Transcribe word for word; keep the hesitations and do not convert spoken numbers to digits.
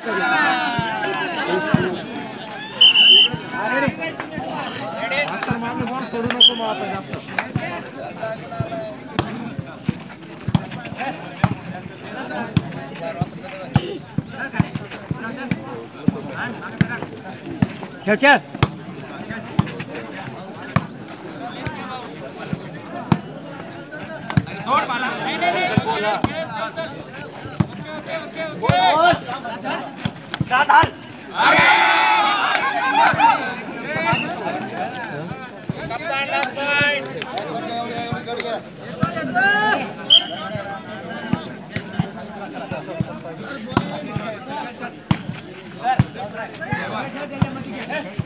सोडू नको मग आपण जास्त चल चल सोड मला नाही नाही ओके ओके डाल डाल कप्तान लास्ट पॉइंट